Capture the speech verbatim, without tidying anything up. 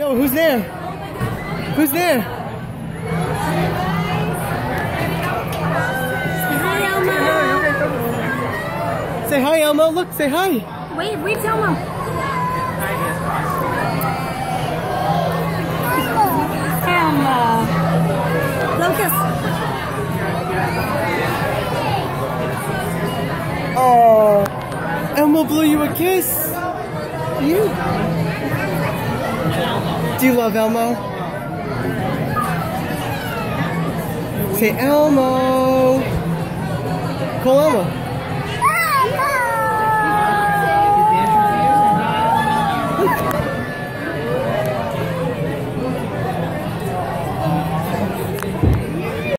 No, who's there? Who's there? Hi, Elmo. Say hi, Elmo. Look, say hi. Wait, wait, Elmo. Elmo. Lucas. Oh, Elmo blew you a kiss. You. Do you love Elmo? Say Elmo. Call Elmo.